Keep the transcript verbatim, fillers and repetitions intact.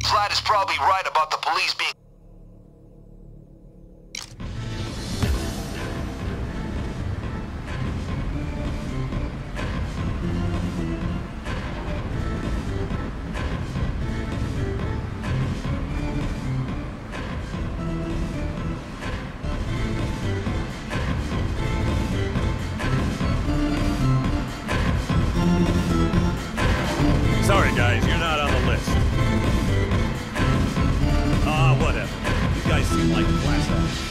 Vlad is probably right about the police being... Sorry, guys, you're not on the list. Ah, uh, whatever. You guys seem like class acts.